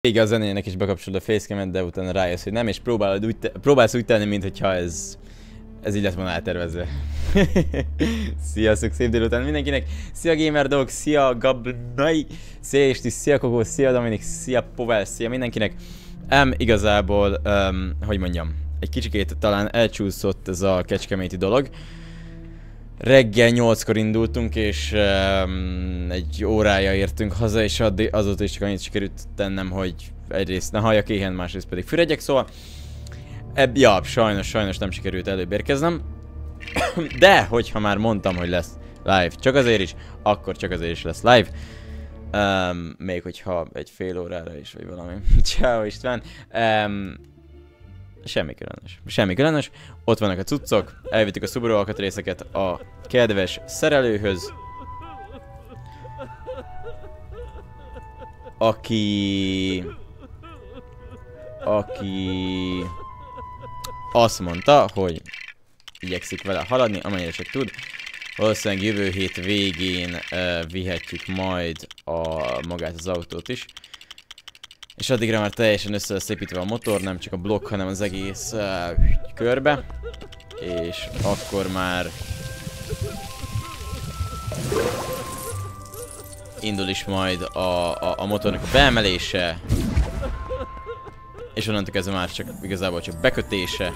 Igen, a zenének is bekapcsolod a facecam-et, de utána rájössz, hogy nem, és próbálsz úgy tenni, mintha ez így lett volna eltervezve. Sziasztok, szép délután mindenkinek! Szia Gamerdog, szia Gabnai, szia Isti, szia Kokó, szia Dominik, szia Povel, szia mindenkinek! Igazából, hogy mondjam, egy kicsikét talán elcsúszott ez a kecskeméti dolog. Reggel 8-kor indultunk, és egy órája értünk haza, és azóta is csak annyit sikerült tennem, hogy egyrészt ne halljak éhen, másrészt pedig füredjek, szóval... Ja, sajnos nem sikerült előbb érkeznem. De, hogyha már mondtam, hogy lesz live csak azért is, akkor csak azért is lesz live. Még hogyha egy fél órára is, vagy valami. Ciao István. Semmi különös. Ott vannak a cuccok, elvittük a Subaru alkatrészeket a kedves szerelőhöz. Aki azt mondta, hogy igyekszik vele haladni, amennyire csak tud. Valószínűleg jövő hét végén vihetjük majd magát az autót is. És addigra már teljesen össze lesz építve a motor, nem csak a blokk, hanem az egész körbe. És akkor már indul is majd a motornak a beemelése. És onnantól kezdve már csak igazából csak bekötése.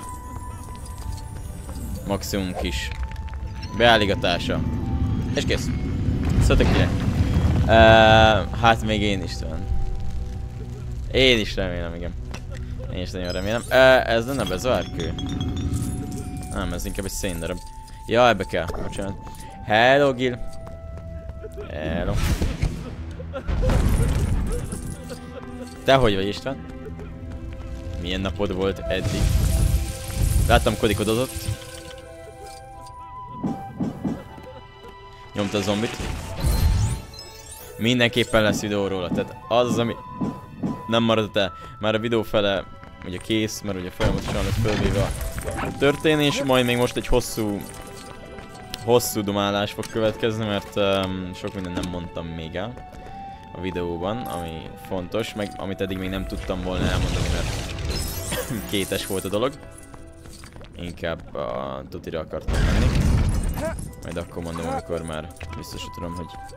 Maximum kis beálligatása. És kész. Szóltak kinek. Hát még én is tudom. Én is remélem, igen. Én is nagyon remélem. Ez nem a bezárkő. Nem, ez inkább egy széndarab. Ja, ebbe kell. Bocsánat. Hello, Gil. Hello. Te hogy vagy, István? Milyen napod volt eddig? Láttam, kodikodozott. Nyomta a zombit. Mindenképpen lesz videó róla, tehát az, ami nem maradott el. Már a videó fele ugye kész, mert ugye folyamatosan lesz fölvéve a történés. Majd még most egy hosszú dumálás fog következni, mert sok mindent nem mondtam még el a videóban, ami fontos, meg amit eddig még nem tudtam volna elmondani, mert kétes volt a dolog. Inkább a tutira akartam menni. Majd akkor mondom, amikor már biztos tudom,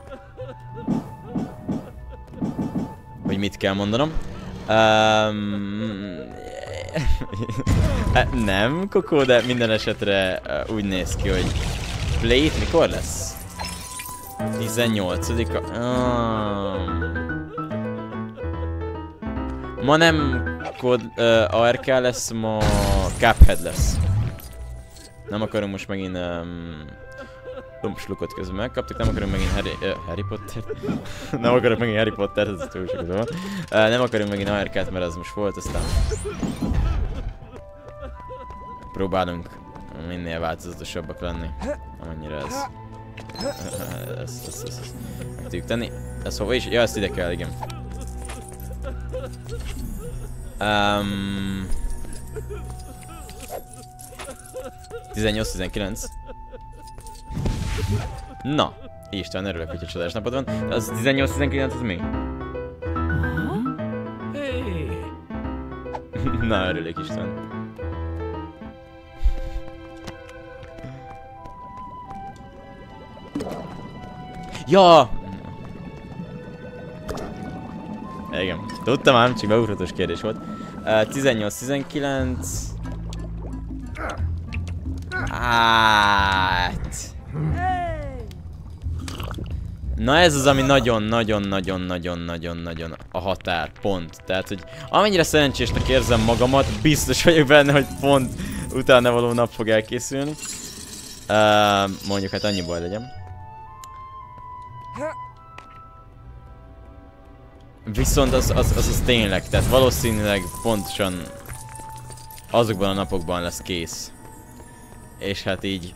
hogy mit kell mondanom. Nem, Kokó, de minden esetre úgy néz ki, hogy Play-t mikor lesz? 18-a. Ma nem ARK lesz, ma Cuphead lesz. Nem akarunk most megint slukot közben megkaptuk, nem akarunk megint Harry Potter. Nem akarok megint Harry Potter, ez túl sok az. Nem akarunk megint ARK-t, mert az most volt, aztán próbálunk minél változatosabbak lenni, amennyire ezt meg tudjuk tenni. Ez hova is? Ja, ezt ide kell, igen. 18-19. Na, István, örülök, hogy a csodás napod van. Az 18-19 az mi? Na, örülök, István. Ja! Igen, tudtam ám, csak beugratos kérdés volt. 18-19... Hát... Na ez az, ami nagyon a határpont. Tehát, hogy amennyire szerencsésnek érzem magamat, biztos vagyok benne, hogy pont utána való nap fog elkészülni. Mondjuk, hát annyi baj legyen. Viszont az tényleg, tehát valószínűleg pontosan azokban a napokban lesz kész. És hát így...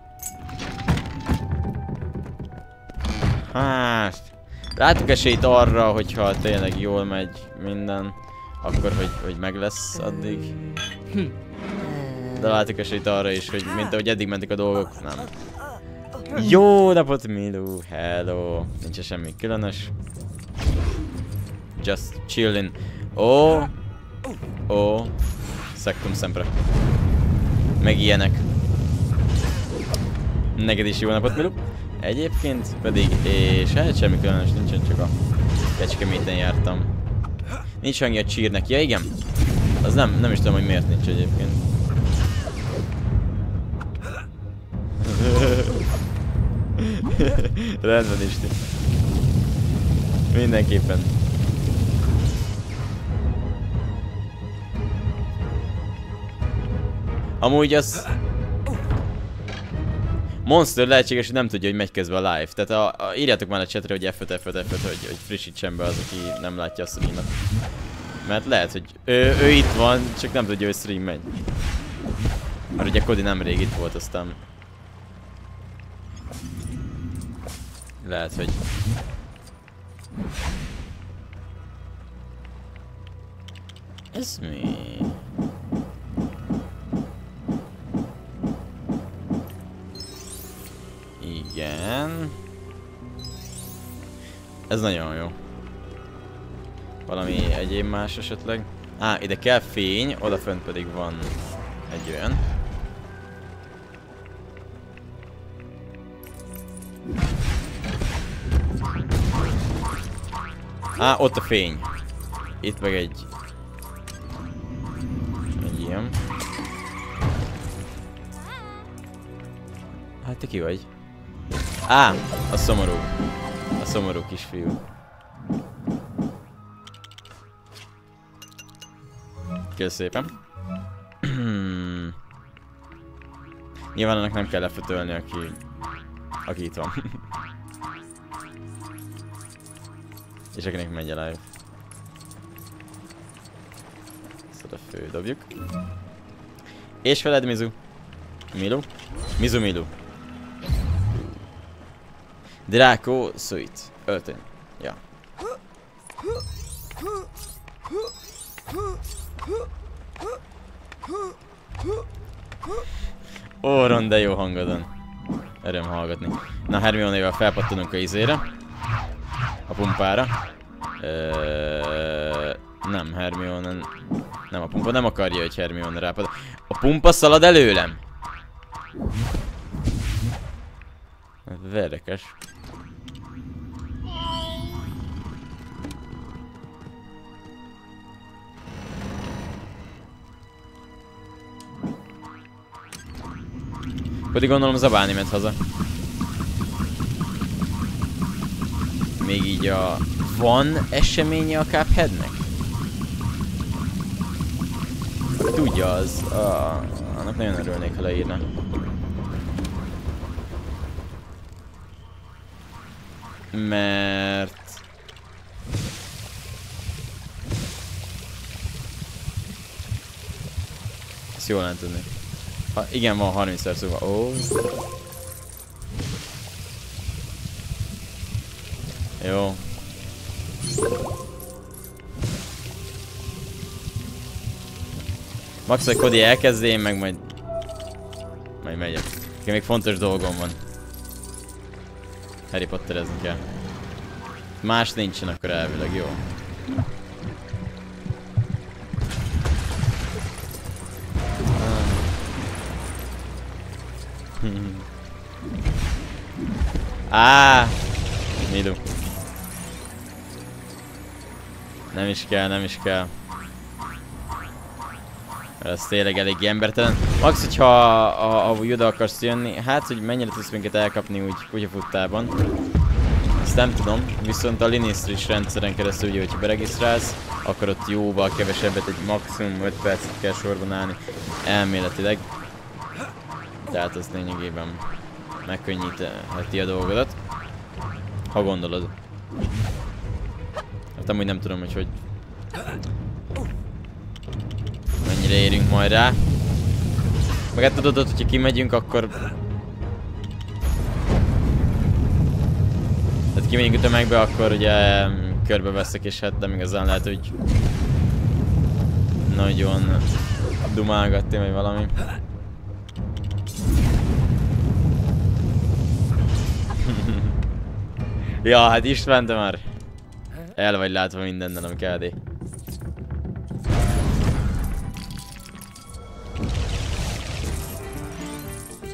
Hát... Látok esélyt arra, hogyha tényleg jól megy minden, akkor hogy meg lesz addig. De látok esélyt arra is, hogy mint ahogy eddig mentek a dolgok, nem. Jó napot, Milu! Hello! Nincs semmi különös. Just chillin'. Ó. Ó. Szektum sempre. Meg ilyenek. Neked is jó napot, Milu. Egyébként pedig, és hát semmi különös nincsen, csak a Kecskeméten jártam. Nincs hangja a csírnek. Ja igen? Az nem is tudom, hogy miért nincs egyébként. Rendben is. Mindenképpen. Amúgy az... Monster lehetséges, hogy nem tudja, hogy megy közben a live. Tehát írjátok már a chatre, hogy F5, hogy frissítsen be az, aki nem látja a streamet. Mert lehet, hogy ő itt van, csak nem tudja, hogy stream megy. Mert ugye Cody nemrég itt volt, aztán... Lehet, hogy... Ez mi? Igen. Ez nagyon jó. Valami egyéb más esetleg. Ide kell fény, odafönt pedig van egy olyan. Ott a fény. Itt meg egy ilyen. Hát te ki vagy? A szomorú. A szomorú kisfiú. Köszönöm szépen. Nyilván annak nem kell lefütölni, aki itt van. És akinek megy a live. Szóval fődobjuk. És veled, Mizu. Milu? Milu. Draco Sweet. Öltény. Ja. Ó, Ron, de jó hangodon. Öröm hallgatni. Na, Hermione-vel felpattanunk a izére. A pumpára. Nem, Hermione... Nem, a pumpa nem akarja, hogy Hermione rápad. A pumpa szalad előlem! Érdekes. Pedig gondolom zabálni ment haza. Még így van eseménye a Cupheadnek? Tudja az. Annak nagyon örülnék, ha leírna. Mert... Ezt jól nem tudni. Igen, van 30 perc szóval. Ó. Jó. Max, hogy Cody elkezd, én meg majd megyek. Nekem még fontos dolgom van. Harry Potterezni kell. Más nincsen akkor elvileg, jó. Milu. Nem is kell. Ez tényleg elég embertelen. Max, hogyha a Yoda akarsz jönni, hát, hogy mennyire tudsz minket elkapni úgy kutyafuttában. Ezt nem tudom, viszont a Linistris rendszeren keresztül, ugye, hogyha beregisztrálsz, akkor ott jóval kevesebbet, egy maximum 5 percet kell sorban állni, elméletileg. Tehát az lényegében megkönnyítheti a dolgodat, ha gondolod. Hát amúgy nem tudom, hogy mennyire érünk majd rá. Meg hát tudod, hogyha kimegyünk, akkor... Tehát kimegyünk a tömegbe, akkor ugye körbeveszek, és hát nem igazán lehet, hogy nagyon dumálgatni, vagy valami. Ja, hát István, te már el vagy látva mindennel, ami KD.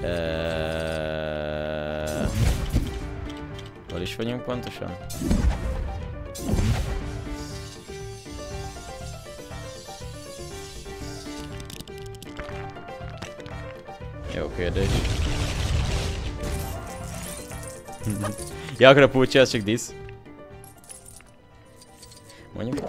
Hol is vagyunk pontosan? Jó kérdés. Ja, akkor a pulcsi az csak disz. Mondjuk.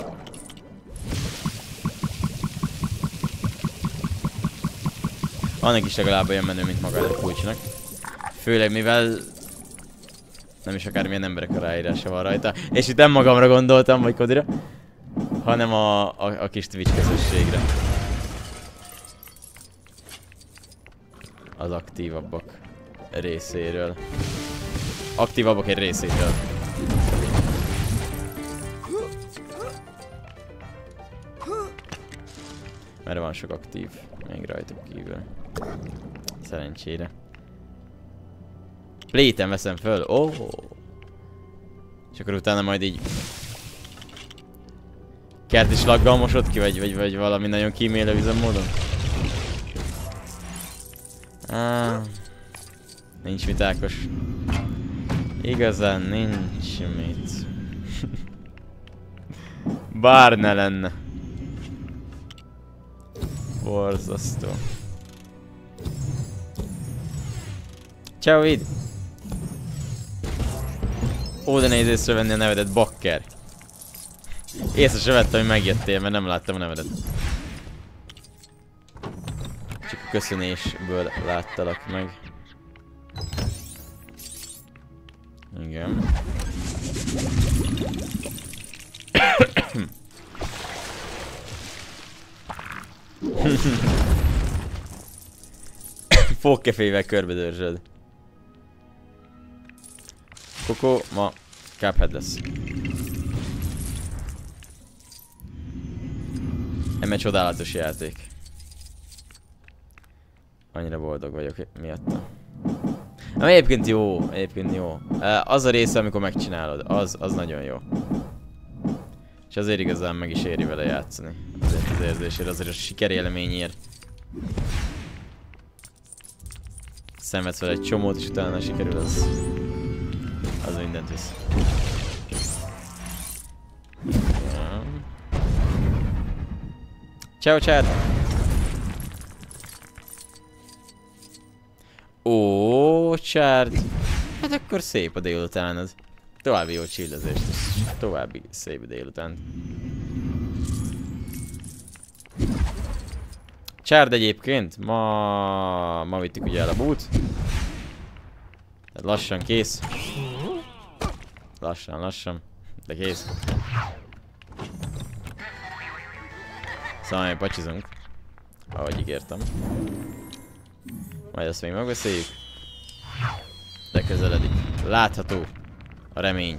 Annak is legalább olyan menő, mint maga a pulcsinak. Főleg mivel nem is akármilyen emberek a ráírása van rajta. És itt nem magamra gondoltam, vagy Kodira, hanem a kis Twitch közösségre. Az aktívabbak részéről. Aktívabbak egy részéről. Mert van sok aktív még rajtuk kívül. Szerencsére. Pléten veszem föl. Oh. És akkor utána majd így kerti slaggal mosod ki, vagy valami nagyon kímélő üzemmódon? Nincs mit, Ákos. Igazán nincs mit. Bár ne lenne. Borzasztó. Ciao, Vid! Ó, de nehéz észrevenni a nevedet, bakker. Észre se vettem, hogy megjöttél, mert nem láttam a nevedet. Csak a köszönésből láttalak meg. Igen. Fogkefével körbedörzsöd. Koko ma Cuphead lesz. Eme csodálatos játék. Annyira boldog vagyok miatta. Ami egyébként jó, az a része, amikor megcsinálod, az nagyon jó. És azért igazán meg is éri vele játszani. Azért az érzésért, azért a sikerélményért. Szenvedsz vele egy csomót, és utána sikerül, az mindent visz. Ja. Ciao, chat! Ó, Csárd! Hát akkor szép a délutánod. További jó csillezést. További szép délután. Csárd egyébként, ma vittük ugye el a bút. Tehát lassan kész. Lassan, de kész. Szóval majd pacsizunk. Ahogy ígértem. Majd ezt még megbeszéljük. De közeledik. Látható a remény.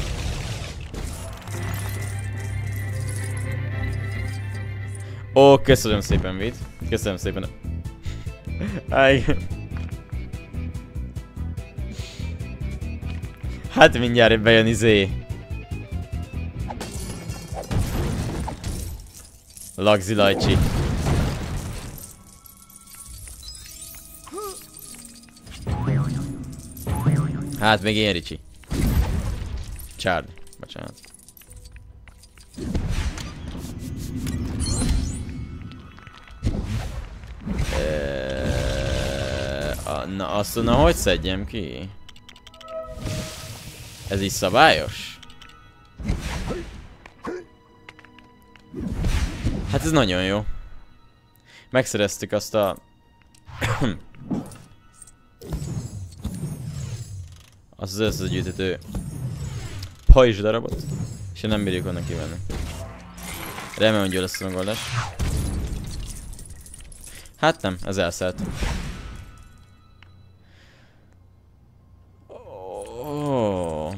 Ó, köszönöm szépen, Vid. Köszönöm szépen. Hát mindjárt bejön izé. Lagzi Lajcsi. Hát még én, Ricsi. Csárd. Bocsánat. Na azt na hogy szedjem ki? Ez így szabályos? Hát ez nagyon jó. Megszereztük azt a... azt az összegyűjtető pajzs darabot, és nem bírjuk onnan kivenni. Remélem, hogy jó lesz a megoldás. Hát nem, ez elszállt. Oh.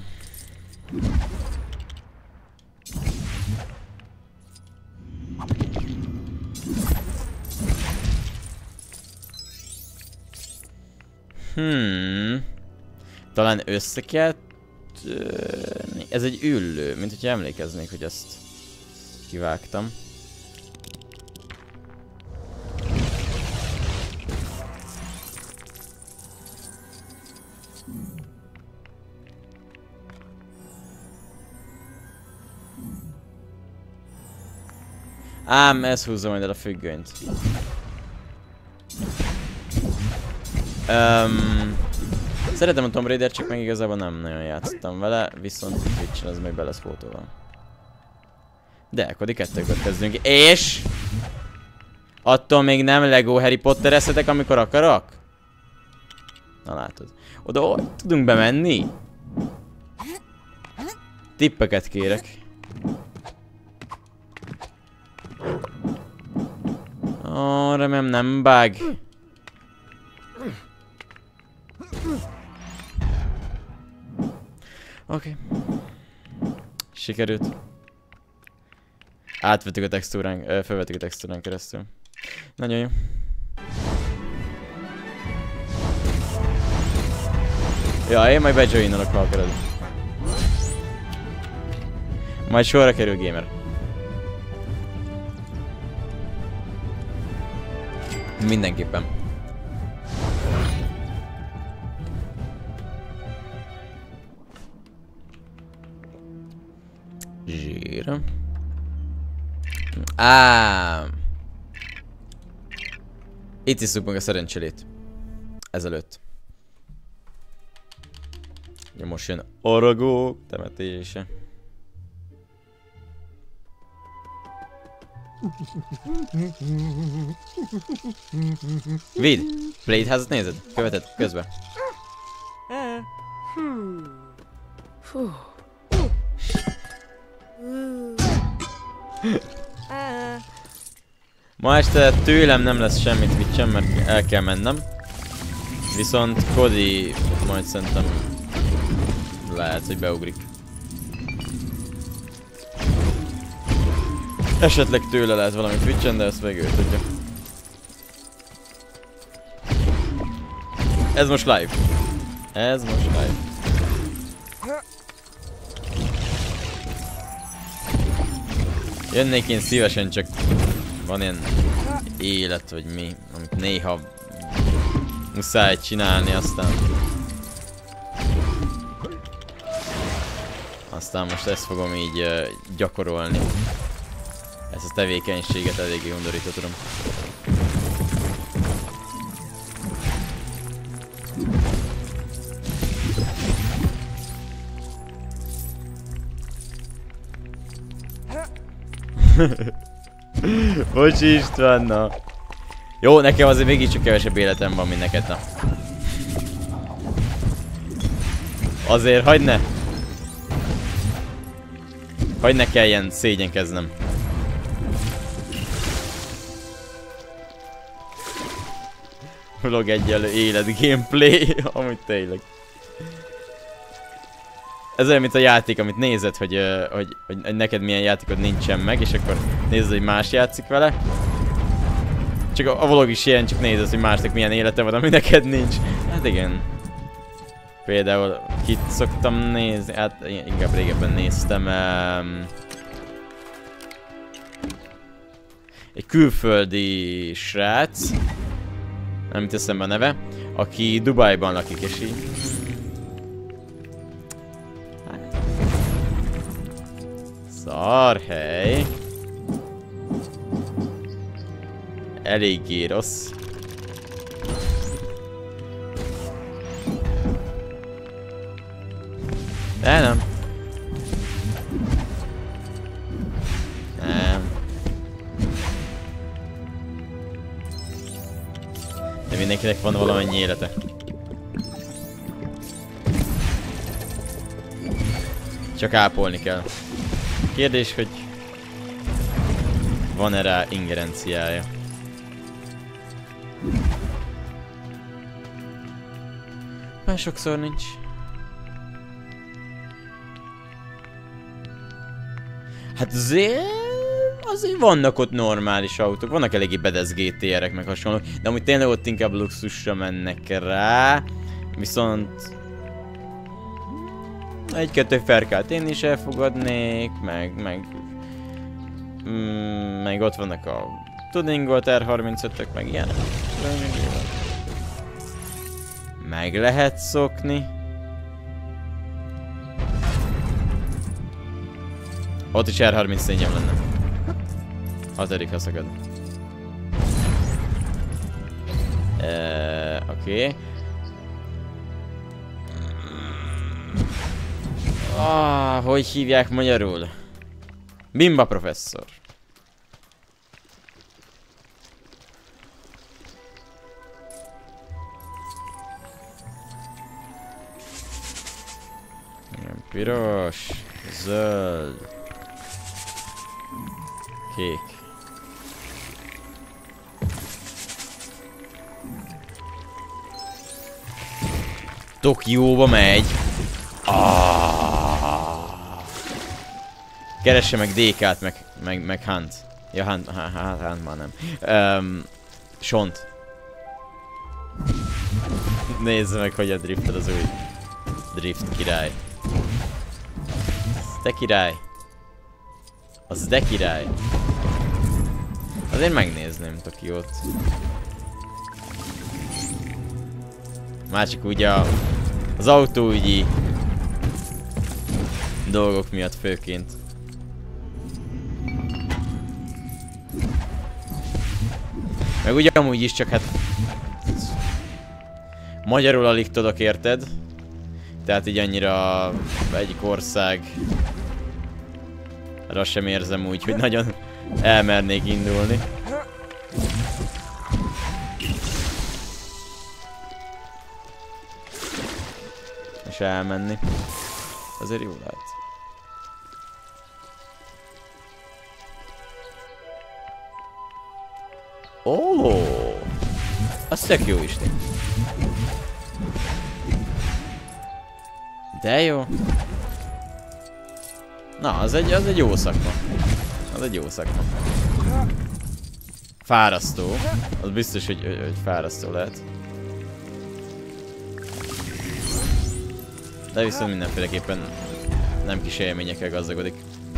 Talán össze kell... Ez egy üllő, mint hogyha emlékeznék, hogy ezt kivágtam. Ám, ez húzza majd el a függönyt. Szeretem a Tomb Raider, csak meg igazából nem nagyon játszottam vele, viszont Twitch-en az még be lesz fotóval. De, akkor 2-ket kezdünk. És... attól még nem Lego Harry Potter-eszetek, amikor akarok? Na látod. Oda tudunk bemenni? Tippeket kérek. Ó, remélem nem bug. Oké. Sikerült. Átvettük a textúrán, felvettük a textúrán keresztül. Nagyon jó. Ja, én majd bejoinolok, ha akarod. Majd sorra kerül gamer. Mindenképpen. Zsír. Itt isszuk meg a szerencsélét. Ezelőtt. Ja, most jön Aragog temetése. Vid! Blade házat nézed? Követed közben. Ma este tőlem nem lesz semmit Twitch-en, mert el kell mennem. Viszont Cody majd szerintem lehet, hogy beugrik. Esetleg tőle lehet valami Twitch-en, de ezt meg ő tudja. Ez most live. Ez most live. Jönnék én szívesen, csak van ilyen élet, vagy mi, amit néha muszáj csinálni, aztán most ezt fogom így gyakorolni. Ezt a tevékenységet eléggé undorítva tudom. Bocsi István, na. Jó, nekem azért mégiscsak kevesebb életem van, mint neked, na. Azért hagyd ne! Hagyd ne kelljen szégyenkeznem. Vlog egyenlő élet gameplay, amúgy tényleg. Ez olyan, mint a játék, amit nézed, hogy neked milyen játékod nincsen meg, és akkor nézed, hogy más játszik vele. Csak a vlog is ilyen, csak nézed, hogy másnak milyen élete van, ami neked nincs. Hát igen. Például kit szoktam nézni, hát inkább régebben néztem. Egy külföldi srác, nem jut eszembe a neve, aki Dubájban lakik, és így... Szarhely. Eléggé rossz. De nem. Nem. De mindenkinek van valamennyi élete. Csak ápolni kell. Kérdés, hogy van-e rá ingerenciája. Már sokszor nincs. Hát azért vannak ott normális autók, vannak eléggé bedesz GTR-ek meg hasonlók, de amúgy tényleg ott inkább luxusra mennek rá, viszont egy-kettő ferkát én is elfogadnék, meg ott vannak a tuningolt R35-ök, meg ilyenek. Meg lehet szokni. Ott is R34-em lenne. 6. szakad. Oké. Hogy hívják magyarul? Bimba professzor. Piros, zöld, kék. Tokióba megy. Keresse meg DK-t, meg Hunt. Ja, Hunt már nem. Sont. Nézd meg, hogy a drifted az új drift király. De király. Az de király. Azért megnézném Tokiót. Már csak úgy az autóügyi dolgok miatt főként. Meg ugye amúgy is csak hát... Magyarul alig tudok, érted? Tehát így annyira egyik ország... Arra sem érzem úgy, hogy nagyon elmernék indulni. És elmenni. Azért jó lehet. Az tök jó is. De jó. Na, az egy jó szakma. Az egy jó szakma. Fárasztó. Az biztos, hogy fárasztó lehet. De viszont mindenféleképpen nem kis élményekkel gazdagodik.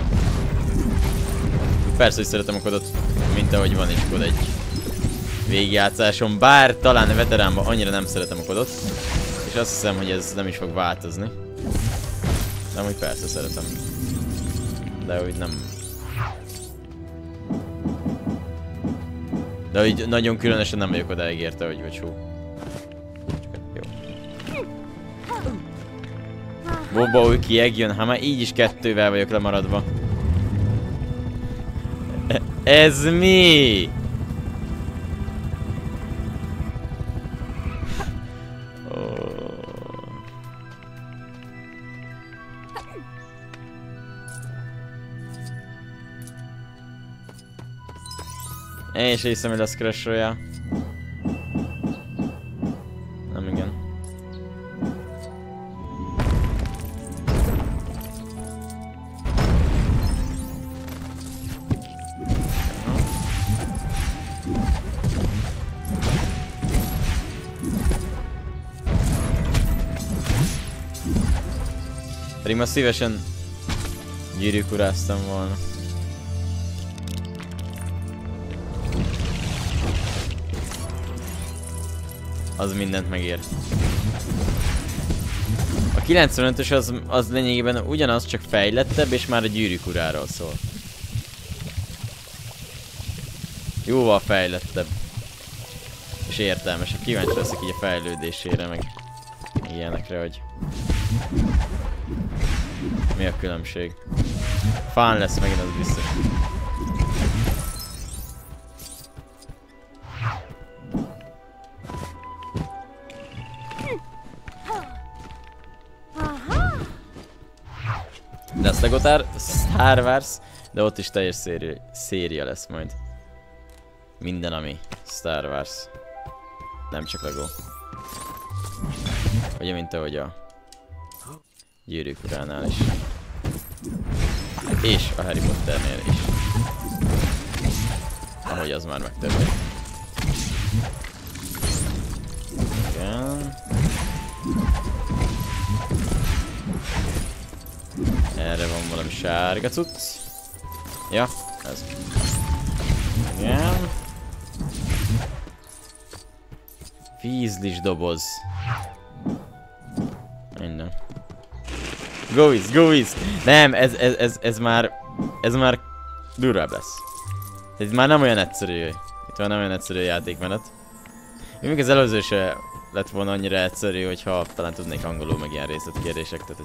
Persze, hogy szeretem a kodot, mint ahogy van is kod egy végigjátszáson, bár talán a veteránban annyira nem szeretem a kodot, és azt hiszem, hogy ez nem is fog változni. De amúgy persze szeretem. De hogy nem... De hogy nagyon különösen nem vagyok odáig érte, hogy hú. Jó. Boba új kieg jön, ha már így is 2-vel vagyok lemaradva. Ez mi? Én is hiszem, hogy lesz Crash Royale. Nem igen. Pedig ma szívesen gyűrűkuráztam volna. Az mindent megér. A 95-ös az lényegében ugyanaz, csak fejlettebb, és már a gyűrűkuráról szól. Jóval fejlettebb. És értelmesebb. Kíváncsi leszek így a fejlődésére, meg ilyenekre, hogy... Mi a különbség? Fán lesz megint, az biztos. Lesz Lego Star Wars, de ott is teljes széria lesz majd. Minden, ami Star Wars. Nem csak Lego. Ugye, mint ahogy a Gyűrűk Uránál is. És a Harry Potternél is. Ahogy az már megtörtént. Igen. Erre van valami sárga cucc. Ja, ez. Igen. Vízlis doboz. Minden. Go is, go is! Nem, ez már durvább lesz. Itt már nem olyan egyszerű. Itt már nem olyan egyszerű a játékmenet. Még az előző se lett volna annyira egyszerű, hogyha talán tudnék angolul meg ilyen részletkérdések. Tehát,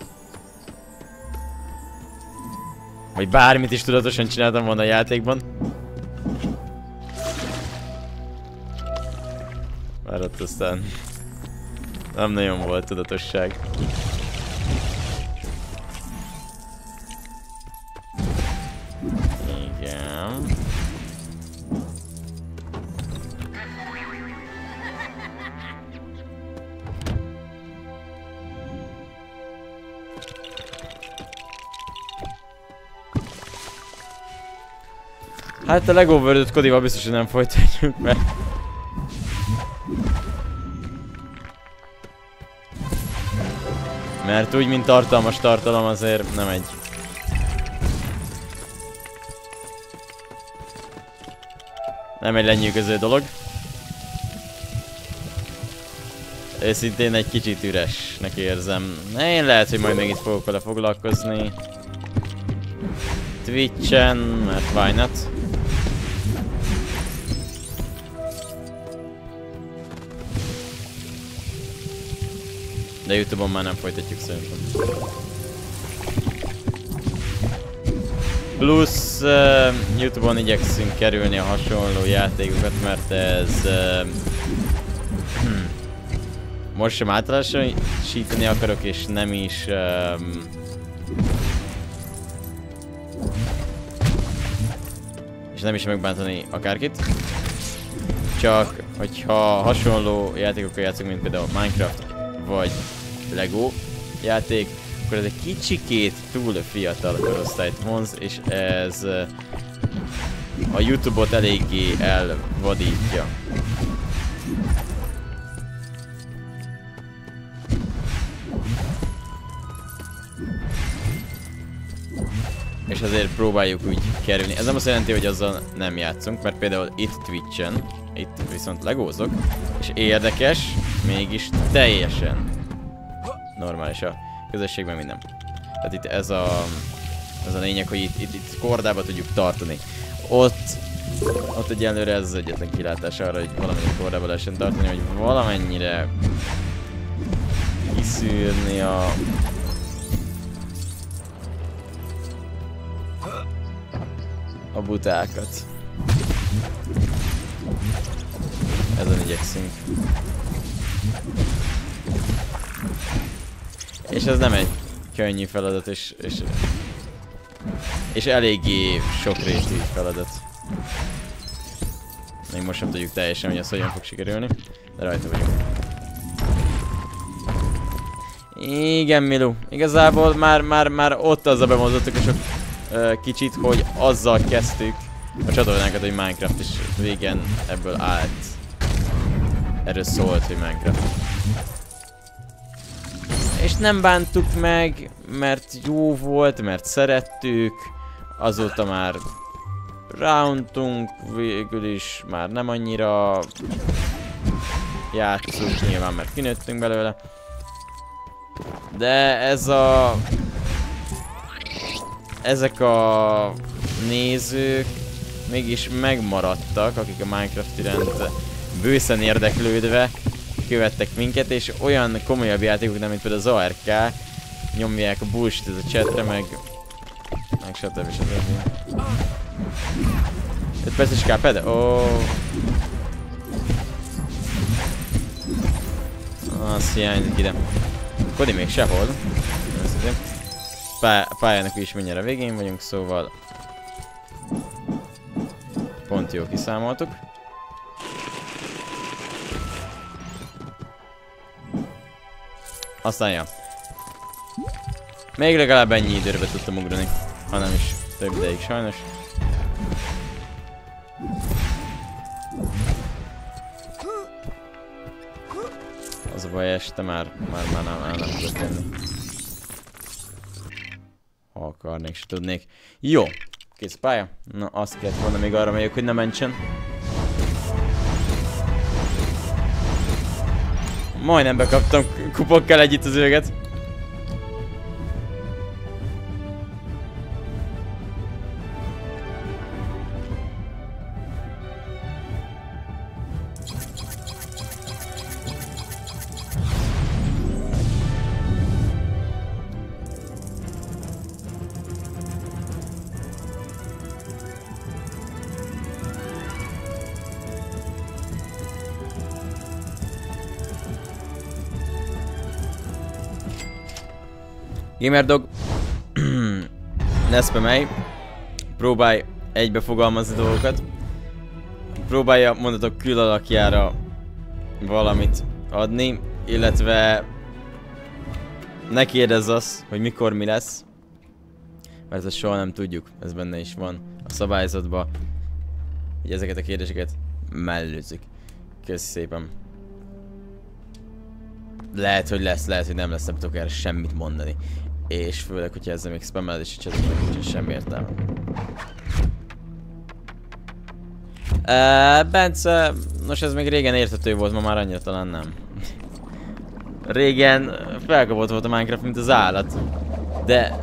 vagy bármit is tudatosan csináltam volna a játékban. Már ott aztán nem nagyon volt tudatosság. Igen. Hát a Lego World-öt Kodival biztos, hogy nem folytatjuk, mert úgy, mint tartalmas tartalom, azért nem egy. Nem egy lenyűgöző dolog. Őszintén egy kicsit üresnek érzem. Én lehet, hogy majd még itt fogok vele foglalkozni. Twitchen, mert why not? De YouTube-on már nem folytatjuk szerintem. Plusz YouTube-on igyekszünk kerülni a hasonló játékokat, mert ez most sem általánosítani akarok, és nem is megbántani akárkit. Csak hogyha hasonló játékokkal játszunk, mint például Minecraft vagy Lego játék, akkor ez egy kicsikét túl fiatal korosztályt vonz, és ez a YouTube-ot eléggé elvadítja. És azért próbáljuk úgy kerülni. Ez nem azt jelenti, hogy azzal nem játszunk, mert például itt Twitchen, itt viszont legózok, és érdekes, mégis teljesen normális a közösségben minden. Tehát itt ez a lényeg, hogy itt kordába tudjuk tartani. Ott egyelőre ez az egyetlen kilátás arra, hogy valamennyire kordába lehessen tartani, hogy valamennyire kiszűrni a butákat. Ezen igyekszünk. És ez nem egy könnyű feladat, és eléggé sokrétű feladat. Még most sem tudjuk teljesen, hogy ez hogyan fog sikerülni, de rajta vagyunk. Igen, Milu. Igazából már ott azzal bemozdultuk, és kicsit, hogy azzal kezdtük a csatornákat, hogy Minecraft, is régen ebből állt. Erről szólt, hogy Minecraft. És nem bántuk meg, mert jó volt, mert szerettük. Azóta már roundtunk, végül is már nem annyira játszunk, nyilván mert kinőttünk belőle. De ezek a nézők mégis megmaradtak, akik a Minecraft iránt bőszen érdeklődve követtek minket, és olyan komolyabb játékok, nem mint például az ARK, nyomják a bullshit-et a chatre, meg stb. 5 perces KP, azt hiányzik ide. Kodi még sehol. Pályának is mindjárt a végén vagyunk, szóval pont jó kiszámoltuk. Aztán ja. Még legalább ennyi időre be tudtam ugrani, hanem is több ideig sajnos. Az a baj, este már nem tudok tenni. Ha akarnék, se tudnék. Jó, kész pálya. Na, azt kellett volna még arra megyek, hogy ne mentsen. Majdnem bekaptam kupokkal együtt az őget. Gamerdog, ne spamelj, próbálj egybefogalmazni dolgokat, próbálja mondatok külalakjára valamit adni, illetve ne kérdezz azt, hogy mikor mi lesz, mert ezt soha nem tudjuk, ez benne is van a szabályzatban, hogy ezeket a kérdéseket mellőzik. Köszi szépen. Lehet, hogy lesz, lehet, hogy nem lesz, nem tudok erre semmit mondani. És főleg, hogyha ezzel még spameled és így nincsen semmi értelme. Bence, nos ez még régen érthető volt, ma már annyira talán nem. Régen felkapott volt a Minecraft, mint az állat. De...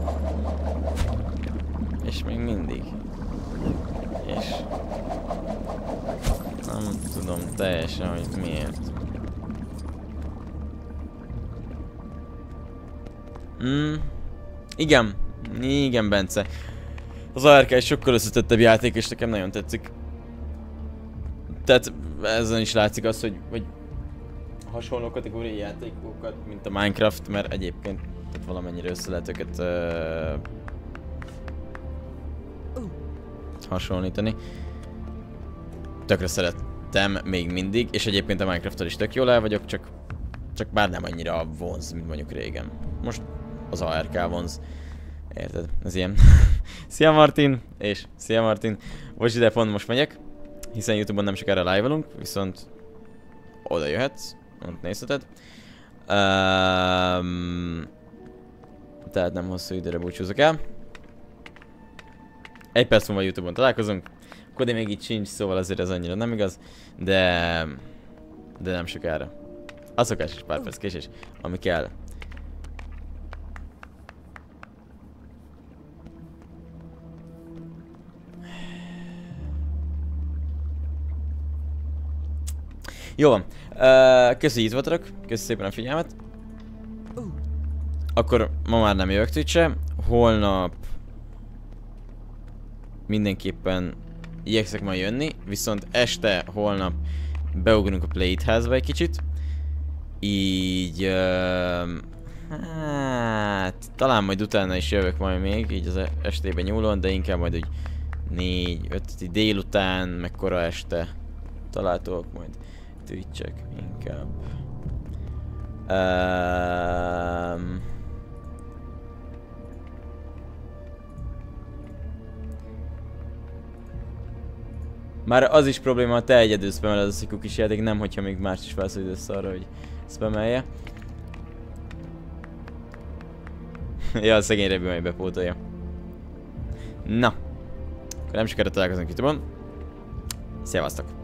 És még mindig. És... Nem tudom teljesen, hogy miért. Igen. Igen, Bence. Az ARK egy sokkal összetettebb játék, és nekem nagyon tetszik. Tehát ezen is látszik az, hogy hasonló kategóriai játékokat, mint a Minecraft, mert egyébként valamennyire össze lehet őket hasonlítani. Tökre szerettem még mindig, és egyébként a Minecraft-tal is tök jól el vagyok, csak bár nem annyira vonz, mint mondjuk régen. Most az ARK vonz. Érted? Ez ilyen. Szia Martin! És szia Martin! Most ide pont most megyek, hiszen YouTube-on nem sokára live-olunk, viszont oda jöhetsz, ott nézheted. Tehát nem hosszú időre búcsúzok el. Egy perc múlva YouTube-on találkozunk. Kodi még itt sincs, szóval azért ez annyira nem igaz, de nem sokára. A szokásos pár perc késés, ami kell. Jó van. Köszi, itt voltatok. Köszi szépen a figyelmet. Akkor ma már nem jövök Twitch-re. Holnap mindenképpen igyekszek majd jönni, viszont este, holnap beugrunk a Play It házba egy kicsit. Így... hát... talán majd utána is jövök majd még, így az estében nyúlóan, de inkább majd úgy 4-5 délután, meg kora este találtok majd Twitch-ek inkább. Már az is probléma, ha te egyedül spameled az a kis játék, nem hogyha még más is felszólítasz arra, hogy spamelje. Ja, a szegény Rebi majd bepótolja. Na. Akkor nem sokára találkozunk YouTube-on. Szevasztok!